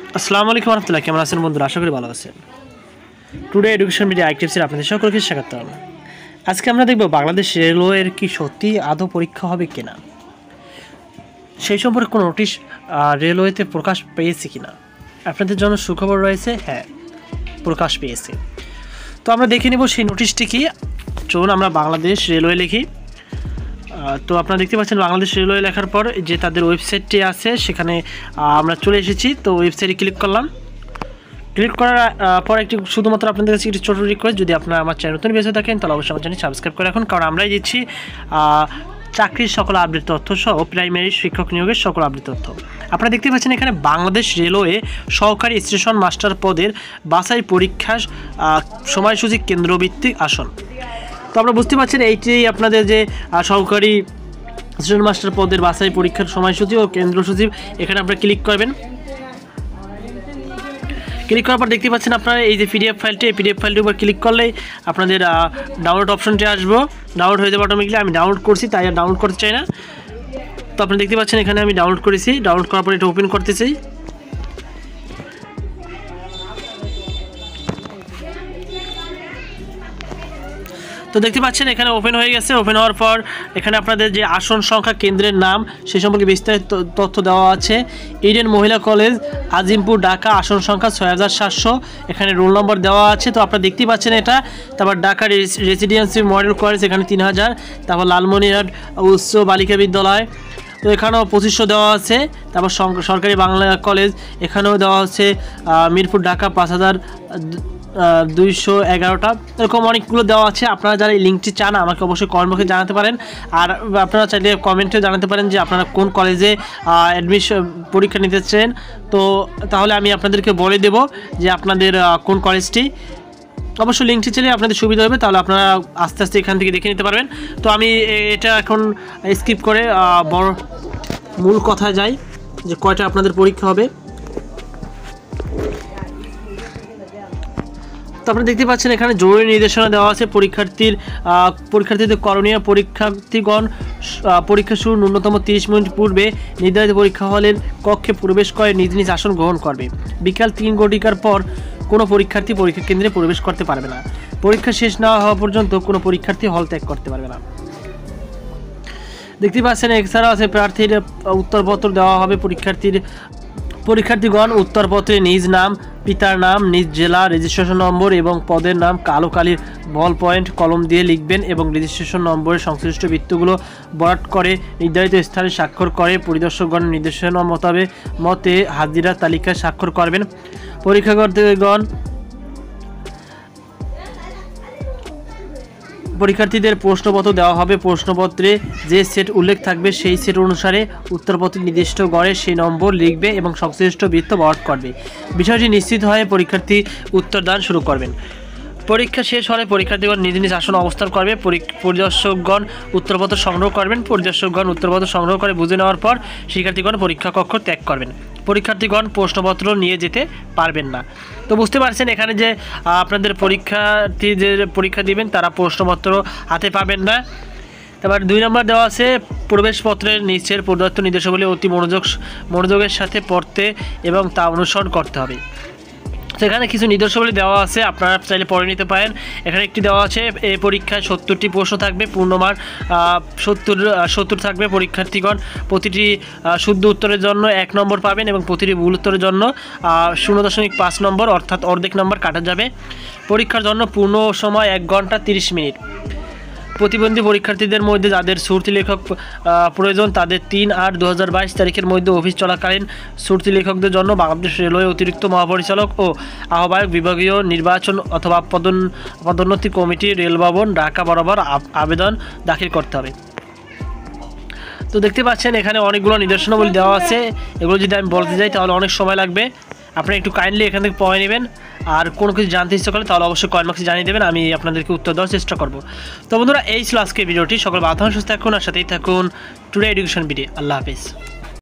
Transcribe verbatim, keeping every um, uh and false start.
আসসালামু আলাইকুম রহমতুল্লাহ, কেমন আছেন বন্ধুরা? আশা করি ভালো আছেন। টুডে এডুকেশন মিডিয়া আইটিপসের আপনাদের সকলকে স্বাগতম। আজকে আমরা দেখব বাংলাদেশ রেলওয়ের কি সত্যি আদৌ পরীক্ষা হবে কিনা, সেই সম্পর্কে কোনো নোটিশ রেলওয়েতে প্রকাশ পেয়েছে কিনা। আপনাদের জন্য সুখবর রয়েছে, হ্যাঁ প্রকাশ পেয়েছে। তো আমরা দেখে নেব সেই নোটিশটি কি। চলুন আমরা বাংলাদেশ রেলওয়ে লিখি। তো আপনারা দেখতে পাচ্ছেন বাংলাদেশ রেলওয়ে লেখার পর যে তাদের ওয়েবসাইটটি আছে সেখানে আমরা চলে এসেছি। তো ওয়েবসাইটে ক্লিক করলাম। ক্লিক করার পর একটি শুধুমাত্র আপনাদের কাছে একটি ছোটো রিকোয়েস্ট, যদি আপনারা আমার চ্যানেল নতুন বেঁচে থাকেন তাহলে অবশ্যই আমার চ্যানেল সাবস্ক্রাইব করে রাখুন, কারণ আমরাই দিচ্ছি চাকরির সকল আপডেট তথ্য সহ প্রাইমারি শিক্ষক নিয়োগের সকল আপডেট তথ্য। আপনারা দেখতে পাচ্ছেন এখানে বাংলাদেশ রেলওয়ে সহকারী স্টেশন মাস্টার পদের বাছাই পরীক্ষা সময়সূচি কেন্দ্রভিত্তিক আসন। তো আমরা বুঝতে পারছেন এইটি আপনাদের যে সহকারী স্টেশন মাস্টার পদের বাছাই পরীক্ষার সময়সূচি ও কেন্দ্রসূচি, এখানে আপনারা ক্লিক করবেন। ক্লিক করার পর দেখতে পাচ্ছেন আপনারা এই যে পিডিএফ ফাইলটি, এই পিডিএফ ফাইলটির উপর ক্লিক করলেই আপনাদের ডাউনলোড অপশনটি আসবো। ডাউনলোড হয়ে যাবে অটোমেটিকলি। আমি ডাউনলোড করছি তাই আর ডাউনলোড করতে চাই না। তো আপনারা দেখতে পাচ্ছেন এখানে আমি ডাউনলোড করেছি। ডাউনলোড করার পর এটা ওপেন করতেছি। তো দেখতে পাচ্ছেন এখানে ওপেন হয়ে গেছে। ওপেন হওয়ার পর এখানে আপনাদের যে আসন সংখ্যা, কেন্দ্রের নাম সে সম্পর্কে বিস্তারিত তথ্য দেওয়া আছে। ইডেন মহিলা কলেজ, আজিমপুর, ঢাকা, আসন সংখ্যা ছয় হাজার সাতশো, এখানে রোল নম্বর দেওয়া আছে। তো আপনারা দেখতেই পাচ্ছেন এটা। তারপর ঢাকা রেসিডেন্সি মডেল কলেজ, এখানে তিন হাজার। তারপর লালমনিরহাট উচ্চ বালিকা বিদ্যালয়, তো এখানেও পঁচিশশো দেওয়া আছে। তারপর সরকারি বাংলা কলেজ, এখানেও দেওয়া হচ্ছে মিরপুর, ঢাকা পাঁচ হাজার দুইশো এগারোটা। এরকম অনেকগুলো দেওয়া আছে। আপনারা যারা এই লিঙ্কটি চান আমাকে অবশ্যই কমেন্ট বক্সে জানাতে পারেন। আর আপনারা চাইলে কমেন্টে জানাতে পারেন যে আপনারা কোন কলেজে অ্যাডমিশন পরীক্ষা নিতে চান। তো তাহলে আমি আপনাদেরকে বলে দেব যে আপনাদের কোন কলেজটি। অবশ্যই লিঙ্কটি চাইলে আপনাদের সুবিধা হবে, তাহলে আপনারা আস্তে আস্তে এখান থেকে দেখে নিতে পারবেন। তো আমি এটা এখন স্কিপ করে বড় মূল কথায় যাই যে কয়টা আপনাদের পরীক্ষা হবে। তো আপনারা দেখতে পাচ্ছেন এখানে জরুরি নির্দেশনা দেওয়া আছে। পরীক্ষার্থীর পরীক্ষার্থীদের করণীয়, পরীক্ষার্থীগণ পরীক্ষা শুরু ন্যূনতম তিরিশ মিনিট পূর্বে নির্ধারিত পরীক্ষা হলের কক্ষে প্রবেশ করে নিজ নিজ আসন গ্রহণ করবে। বিকাল তিন ঘটিকার পর কোনো পরীক্ষার্থী পরীক্ষা কেন্দ্রে প্রবেশ করতে পারবে না। পরীক্ষা শেষ না হওয়া পর্যন্ত কোনো পরীক্ষার্থী হল ত্যাগ করতে পারবে না। দেখতে পাচ্ছেন এছাড়াও আছে প্রার্থীর উত্তরপত্র দেওয়া হবে। পরীক্ষার্থীর পরীক্ষার্থীগণ উত্তরপত্রে নিজ নাম, পিতার নাম, নিজ জেলা, রেজিস্ট্রেশন নম্বর এবং পদের নাম কালো কালির বল পয়েন্ট কলম দিয়ে লিখবেন এবং রেজিস্ট্রেশন নম্বরের সংশ্লিষ্ট বৃত্তগুলো বরাট করে নির্ধারিত স্থানে স্বাক্ষর করে পরিদর্শকগণের নির্দেশনা মোতাবেক মতে হাজিরা তালিকায় স্বাক্ষর করবেন। পরীক্ষার্থীগণ পরীক্ষার্থীদের প্রশ্নপত্র দেওয়া হবে। প্রশ্নপত্রে যে সেট উল্লেখ থাকবে সেই সেট অনুসারে উত্তরপত্রে নির্দিষ্ট গড়ে সেই নম্বর লিখবে এবং সংশ্লিষ্ট বৃত্ত বরাট করবে। বিষয়টি নিশ্চিত হয়ে পরীক্ষার্থী উত্তরদান শুরু করবেন। পরীক্ষা শেষ হলে পরীক্ষার্থীগণ নিজ নিজ আসন অবস্থান করবে। পরিদর্শকগণ উত্তরপত্র সংগ্রহ করবেন। পরিদর্শকগণ উত্তরপত্র সংগ্রহ করে বুঝে নেওয়ার পর শিক্ষার্থীগণ পরীক্ষা কক্ষ ত্যাগ করবেন। পরীক্ষার্থীগণ প্রশ্নপত্র নিয়ে যেতে পারবেন না। তো বুঝতে পারছেন এখানে যে আপনাদের পরীক্ষার্থী যে পরীক্ষা দিবেন তারা প্রশ্নপত্র হাতে পাবেন না। তারপর দুই নম্বর দেওয়া আছে প্রবেশপত্রের নিচের প্রদত্ত নির্দেশাবলী অতি মনোযোগ মনোযোগের সাথে পড়তে এবং তা অনুসরণ করতে হবে। সেখানে কিছু নির্দেশাবলী দেওয়া আছে, আপনারা চাইলে পড়ে নিতে পারেন। এখানে একটি দেওয়া আছে এই পরীক্ষায় সত্তরটি প্রশ্ন থাকবে, পূর্ণমান সত্তর সত্তর থাকবে। পরীক্ষার্থীগণ প্রতিটি শুদ্ধ উত্তরের জন্য এক নম্বর পাবেন এবং প্রতিটি ভুল উত্তরের জন্য শূন্য দশমিক পাঁচ নম্বর অর্থাৎ অর্ধেক নম্বর কাটা যাবে। পরীক্ষার জন্য পূর্ণ সময় এক ঘন্টা তিরিশ মিনিট। প্রতিবন্ধী পরীক্ষার্থীদের মধ্যে যাদের শ্রুতি লেখক প্রয়োজন তাদের তিন আট দু হাজার বাইশ তারিখের মধ্যে অফিস চলাকালীন শ্রুতি লেখকদের জন্য বাংলাদেশ রেলওয়ে অতিরিক্ত মহাপরিচালক ও আহ্বায়ক বিভাগীয় নির্বাচন অথবা পদোন পদোন্নতি কমিটি রেলভবন ঢাকা বরাবর আবেদন দাখিল করতে হবে। তো দেখতে পাচ্ছেন এখানে অনেকগুলো নির্দেশনাবলী দেওয়া আছে। এগুলো যদি আমি বলতে যাই তাহলে অনেক সময় লাগবে। আপনি একটু কাইন্ডলি এখান থেকে পড়ে নেবেন। আর কোনো কিছু জানতে ইচ্ছা করলে তাহলে অবশ্যই কমেন্ট বক্সে জানিয়ে দেবেন, আমি আপনাদেরকে উত্তর দেওয়ার চেষ্টা করব। তো বন্ধুরা এই ছিল আজকের ভিডিওটি। সকল বাধা সুস্থ থাকুন আর সাথেই থাকুন টুডে এডুকেশন ভিডিও। আল্লাহ হাফিজ।